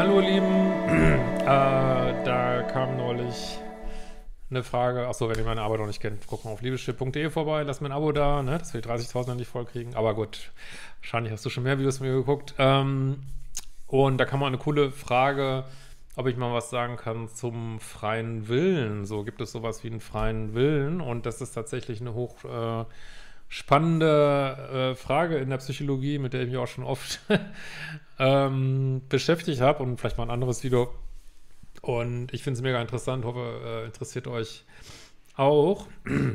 Hallo ihr Lieben, da kam neulich eine Frage, achso, wenn ihr meine Arbeit noch nicht kennt, guckt mal auf liebeschip.de vorbei, lasst mir ein Abo da, ne, dass wir die 30.000 nicht voll kriegen, aber gut, wahrscheinlich hast du schon mehr Videos von mir geguckt, und da kam mal eine coole Frage, ob ich mal was sagen kann zum freien Willen, so gibt es sowas wie einen freien Willen und das ist tatsächlich eine spannende Frage in der Psychologie, mit der ich mich auch schon oft beschäftigt habe und vielleicht mal ein anderes Video. Und ich finde es mega interessant, hoffe, interessiert euch auch.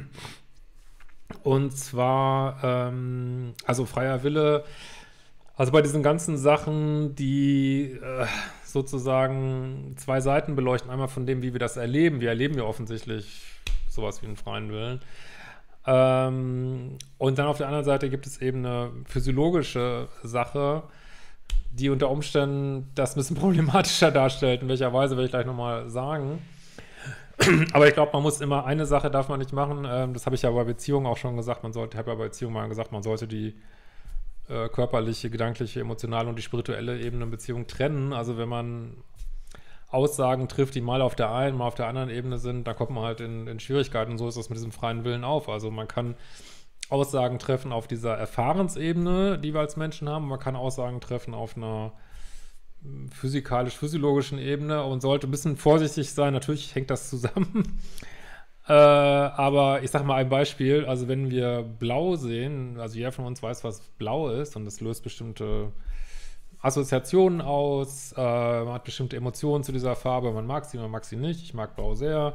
Und zwar, also freier Wille, also bei diesen ganzen Sachen, die sozusagen zwei Seiten beleuchten, einmal von dem, wie wir das erleben. Wir erleben ja offensichtlich sowas wie einen freien Willen. Und dann auf der anderen Seite gibt es eben eine physiologische Sache, die unter Umständen das ein bisschen problematischer darstellt. In welcher Weise werde ich gleich nochmal sagen. Aber ich glaube, man muss immer, eine Sache darf man nicht machen. Das habe ich ja bei Beziehungen auch schon gesagt. Ich habe ja bei Beziehungen mal gesagt, man sollte die körperliche, gedankliche, emotionale und die spirituelle Ebene in Beziehung trennen. Also wenn man Aussagen trifft, die mal auf der einen, mal auf der anderen Ebene sind, da kommt man halt in Schwierigkeiten und so ist das mit diesem freien Willen auf. Also man kann Aussagen treffen auf dieser Erfahrensebene, die wir als Menschen haben, man kann Aussagen treffen auf einer physikalisch-physiologischen Ebene und sollte ein bisschen vorsichtig sein. Natürlich hängt das zusammen. Aber ich sag mal ein Beispiel, also wenn wir blau sehen, also jeder von uns weiß, was blau ist und das löst bestimmte Assoziationen aus, man hat bestimmte Emotionen zu dieser Farbe, man mag sie nicht, ich mag Blau sehr.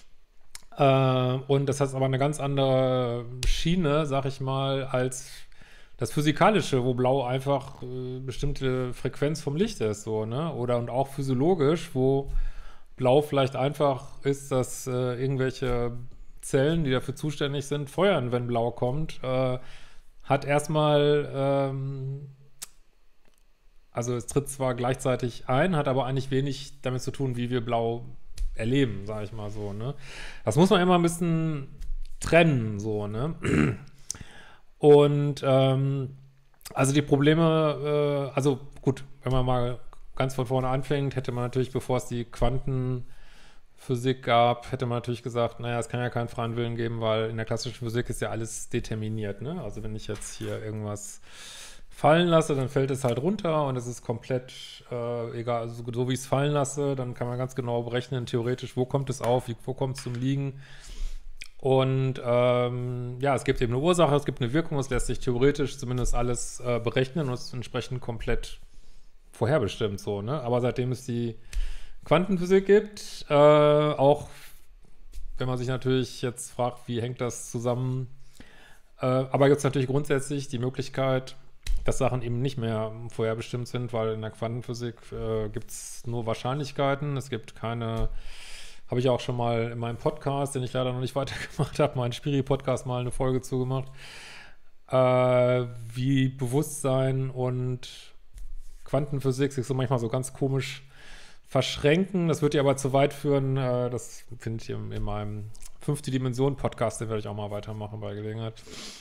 Und das hat aber eine ganz andere Schiene, sag ich mal, als das Physikalische, wo Blau einfach bestimmte Frequenz vom Licht ist, so, ne? Oder und auch physiologisch, wo Blau vielleicht einfach ist, dass irgendwelche Zellen, die dafür zuständig sind, feuern, wenn Blau kommt, hat erstmal also es tritt zwar gleichzeitig ein, hat aber eigentlich wenig damit zu tun, wie wir Blau erleben, sage ich mal so, ne? Das muss man immer ein bisschen trennen, so, ne? Und also die Probleme, also gut, wenn man mal ganz von vorne anfängt, hätte man natürlich, bevor es die Quantenphysik gab, hätte man natürlich gesagt, naja, es kann ja keinen freien Willen geben, weil in der klassischen Physik ist ja alles determiniert, ne? Also wenn ich jetzt hier irgendwas fallen lasse, dann fällt es halt runter und es ist komplett egal, also so wie ich es fallen lasse, dann kann man ganz genau berechnen, theoretisch, wo kommt es auf, wo kommt es zum Liegen. Und ja, es gibt eben eine Ursache, es gibt eine Wirkung, es lässt sich theoretisch zumindest alles berechnen und es ist entsprechend komplett vorherbestimmt so, ne? Aber seitdem es die Quantenphysik gibt, auch wenn man sich natürlich jetzt fragt, wie hängt das zusammen, aber gibt es natürlich grundsätzlich die Möglichkeit, dass Sachen eben nicht mehr vorherbestimmt sind, weil in der Quantenphysik gibt es nur Wahrscheinlichkeiten. Es gibt keine, habe ich auch schon mal in meinem Podcast, den ich leider noch nicht weitergemacht habe, meinen Spiri-Podcast mal eine Folge zugemacht, wie Bewusstsein und Quantenphysik sich so manchmal so ganz komisch verschränken. Das wird ja aber zu weit führen. Das finde ich in meinem 5. Dimension-Podcast, den werde ich auch mal weitermachen bei Gelegenheit.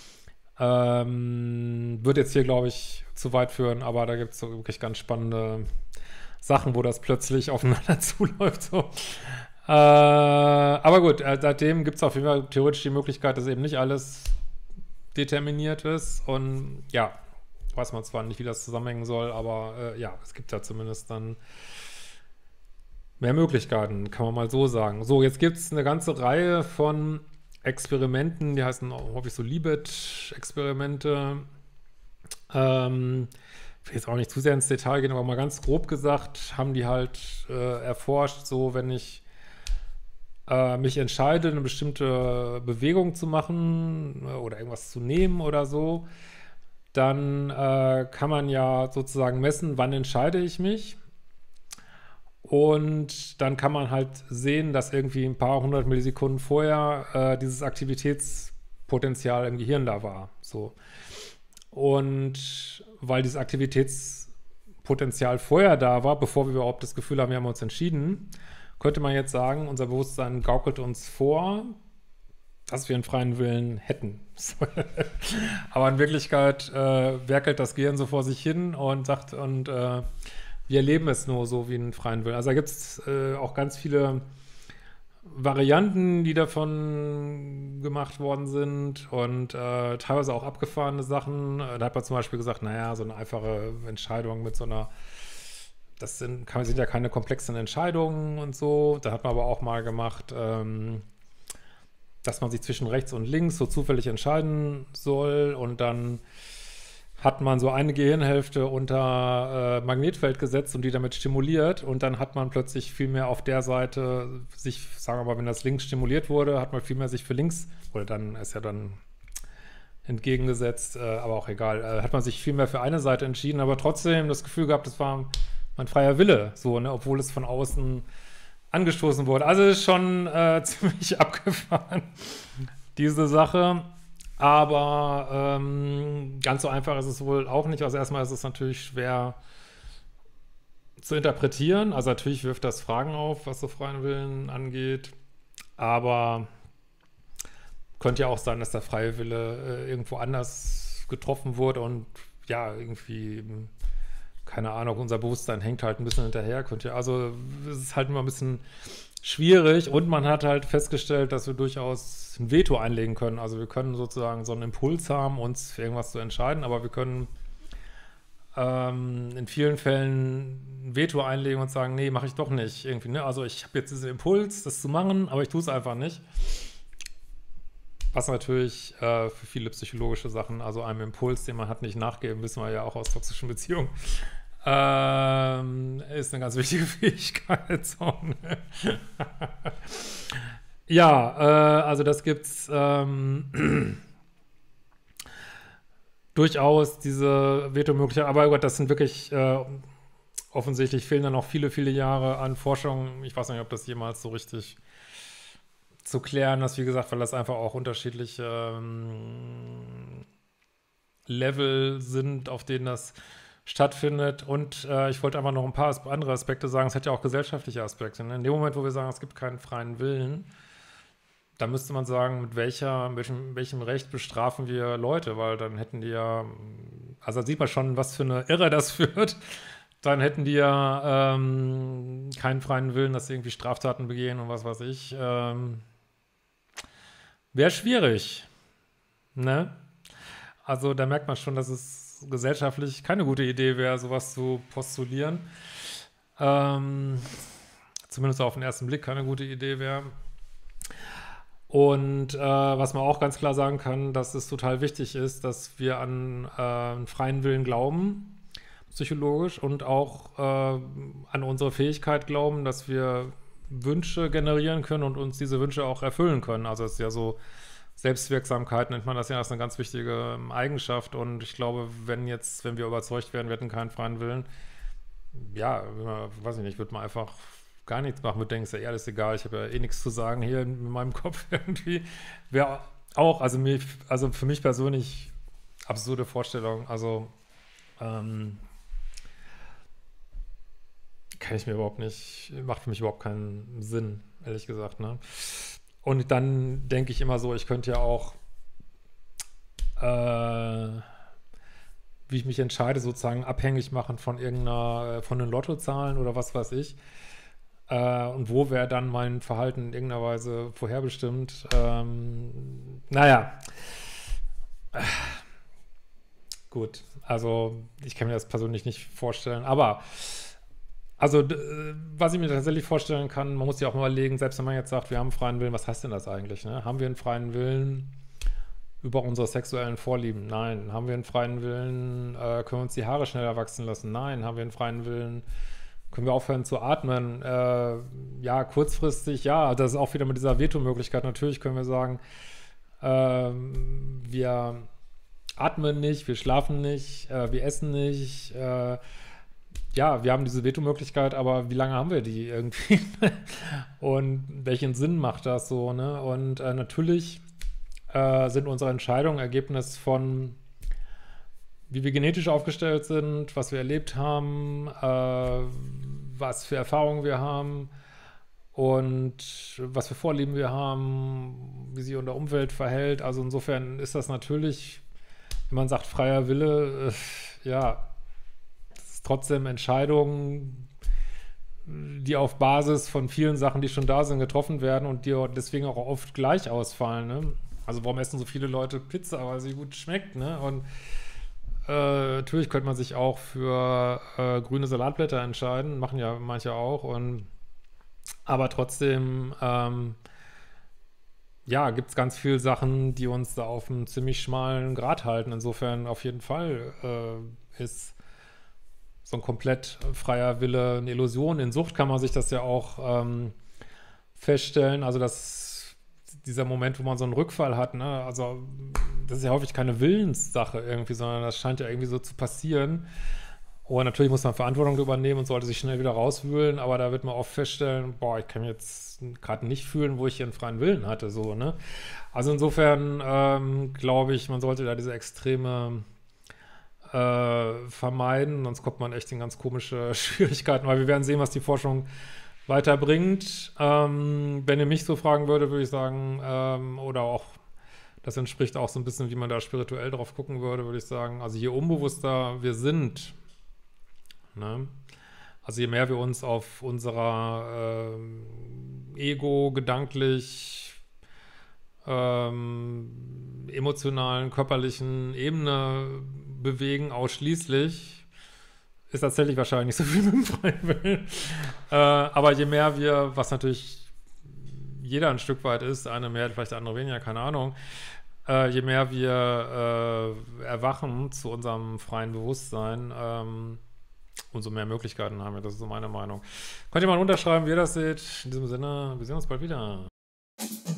Wird jetzt hier, glaube ich, zu weit führen, aber da gibt es so wirklich ganz spannende Sachen, wo das plötzlich aufeinander zuläuft. So. Aber gut, seitdem gibt es auf jeden Fall theoretisch die Möglichkeit, dass eben nicht alles determiniert ist. Und ja, weiß man zwar nicht, wie das zusammenhängen soll, aber ja, es gibt ja zumindest dann mehr Möglichkeiten, kann man mal so sagen. So, jetzt gibt es eine ganze Reihe von Experimenten, die heißen häufig so Libet-Experimente. Ich will jetzt auch nicht zu sehr ins Detail gehen, aber mal ganz grob gesagt haben die halt erforscht, so wenn ich mich entscheide, eine bestimmte Bewegung zu machen oder irgendwas zu nehmen oder so, dann kann man ja sozusagen messen, wann entscheide ich mich. Und dann kann man halt sehen, dass irgendwie ein paar 100 Millisekunden vorher dieses Aktivitätspotenzial im Gehirn da war. So. Und weil dieses Aktivitätspotenzial vorher da war, bevor wir überhaupt das Gefühl haben, wir haben uns entschieden, könnte man jetzt sagen, unser Bewusstsein gaukelt uns vor, dass wir einen freien Willen hätten. Aber in Wirklichkeit werkelt das Gehirn so vor sich hin und sagt wir erleben es nur so wie einen freien Willen. Also da gibt es auch ganz viele Varianten, die davon gemacht worden sind und teilweise auch abgefahrene Sachen. Da hat man zum Beispiel gesagt, naja, so eine einfache Entscheidung mit so einer, sind ja keine komplexen Entscheidungen und so. Da hat man aber auch mal gemacht, dass man sich zwischen rechts und links so zufällig entscheiden soll und dann hat man so eine Gehirnhälfte unter Magnetfeld gesetzt und die damit stimuliert und dann hat man plötzlich viel mehr auf der Seite sich, sagen wir mal, wenn das links stimuliert wurde, hat man viel mehr sich für links, oder dann ist ja dann entgegengesetzt, aber auch egal, hat man sich viel mehr für eine Seite entschieden, aber trotzdem das Gefühl gehabt, das war mein freier Wille, so, ne, obwohl es von außen angestoßen wurde. Also ist schon ziemlich abgefahren, diese Sache. Aber ganz so einfach ist es wohl auch nicht. Also erstmal ist es natürlich schwer zu interpretieren. Also natürlich wirft das Fragen auf, was so freien Willen angeht. Aber könnte ja auch sein, dass der freie Wille irgendwo anders getroffen wurde und ja, irgendwie, keine Ahnung, unser Bewusstsein hängt halt ein bisschen hinterher. Also es ist halt immer ein bisschen schwierig und man hat halt festgestellt, dass wir durchaus ein Veto einlegen können. Also wir können sozusagen so einen Impuls haben, uns für irgendwas zu entscheiden, aber wir können in vielen Fällen ein Veto einlegen und sagen, nee, mache ich doch nicht irgendwie, ne? Also ich habe jetzt diesen Impuls, das zu machen, aber ich tue es einfach nicht. Was natürlich für viele psychologische Sachen, also einem Impuls, den man hat, nicht nachgeben, wissen wir ja auch aus toxischen Beziehungen, ist eine ganz wichtige Fähigkeit. So, ne? Ja, also das gibt's durchaus diese Veto-Möglichkeit, aber Gott, das sind wirklich offensichtlich fehlen da noch viele, viele Jahre an Forschung. Ich weiß nicht, ob das jemals so richtig zu klären ist, wie gesagt, weil das einfach auch unterschiedliche Level sind, auf denen das stattfindet. Und ich wollte einfach noch ein paar andere Aspekte sagen. Es hat ja auch gesellschaftliche Aspekte. Ne? In dem Moment, wo wir sagen, es gibt keinen freien Willen, da müsste man sagen, mit welchem Recht bestrafen wir Leute, weil dann hätten die ja, also da sieht man schon, was für eine Irre das führt. Dann hätten die ja keinen freien Willen, dass sie irgendwie Straftaten begehen und was weiß ich. Wäre schwierig, ne? Also da merkt man schon, dass es gesellschaftlich keine gute Idee wäre, sowas zu postulieren. Zumindest auf den ersten Blick keine gute Idee wäre. Und was man auch ganz klar sagen kann, dass es total wichtig ist, dass wir an einen freien Willen glauben, psychologisch, und auch an unsere Fähigkeit glauben, dass wir Wünsche generieren können und uns diese Wünsche auch erfüllen können. Also es ist ja so, Selbstwirksamkeit nennt man das ja, das ist eine ganz wichtige Eigenschaft. Und ich glaube, wenn wir überzeugt werden, wir hätten keinen freien Willen, ja, weiß ich nicht, würde man einfach gar nichts machen, würde denken, ist ja alles egal, ich habe ja eh nichts zu sagen hier in meinem Kopf irgendwie. Wäre auch, also für mich persönlich absurde Vorstellung, also kann ich mir überhaupt nicht, macht für mich überhaupt keinen Sinn, ehrlich gesagt, ne? Und dann denke ich immer so, ich könnte ja auch, wie ich mich entscheide, sozusagen abhängig machen von von den Lottozahlen oder was weiß ich. Und wo wäre dann mein Verhalten in irgendeiner Weise vorherbestimmt? Naja. Gut, also ich kann mir das persönlich nicht vorstellen, aber also was ich mir tatsächlich vorstellen kann, man muss ja auch mal überlegen, selbst wenn man jetzt sagt, wir haben einen freien Willen, was heißt denn das eigentlich? Ne? Haben wir einen freien Willen über unsere sexuellen Vorlieben? Nein. Haben wir einen freien Willen, können wir uns die Haare schneller wachsen lassen? Nein. Haben wir einen freien Willen, können wir aufhören zu atmen? Ja, kurzfristig, ja, das ist auch wieder mit dieser Veto-Möglichkeit. Natürlich können wir sagen, wir atmen nicht, wir schlafen nicht, wir essen nicht, ja, wir haben diese Veto-Möglichkeit, aber wie lange haben wir die irgendwie? Und welchen Sinn macht das so, ne? Und natürlich sind unsere Entscheidungen Ergebnis von, wie wir genetisch aufgestellt sind, was wir erlebt haben, was für Erfahrungen wir haben und was für Vorlieben wir haben, wie sich unsere Umwelt verhält. Also insofern ist das natürlich, wenn man sagt freier Wille, ja, trotzdem Entscheidungen, die auf Basis von vielen Sachen, die schon da sind, getroffen werden und die deswegen auch oft gleich ausfallen, ne? Also warum essen so viele Leute Pizza, weil sie gut schmeckt, ne? Und natürlich könnte man sich auch für grüne Salatblätter entscheiden, machen ja manche auch, aber trotzdem ja, gibt es ganz viele Sachen, die uns da auf einem ziemlich schmalen Grat halten. Insofern auf jeden Fall ist so ein komplett freier Wille eine Illusion. In Sucht kann man sich das ja auch feststellen, also dieser Moment, wo man so einen Rückfall hat, ne? Also das ist ja häufig keine Willenssache irgendwie, sondern das scheint ja irgendwie so zu passieren. Und natürlich muss man Verantwortung übernehmen und sollte sich schnell wieder rauswühlen, aber da wird man oft feststellen, boah, ich kann mich jetzt gerade nicht fühlen, wo ich hier einen freien Willen hatte, so, ne? Also insofern glaube ich, man sollte da diese Extreme vermeiden, sonst kommt man echt in ganz komische Schwierigkeiten, weil wir werden sehen, was die Forschung weiterbringt. Wenn ihr mich so fragen würde, würde ich sagen, oder auch, das entspricht auch so ein bisschen, wie man da spirituell drauf gucken würde, würde ich sagen, also je unbewusster wir sind, ne? Also je mehr wir uns auf unserer Ego, gedanklich, emotionalen, körperlichen Ebene bewegen, ausschließlich, ist tatsächlich wahrscheinlich nicht so viel mit dem freien Willen. Aber je mehr wir, was natürlich jeder ein Stück weit ist, eine mehr, vielleicht andere weniger, keine Ahnung, je mehr wir erwachen zu unserem freien Bewusstsein, umso mehr Möglichkeiten haben wir. Das ist so meine Meinung. Könnt ihr mal unterschreiben, wie ihr das seht. In diesem Sinne, wir sehen uns bald wieder.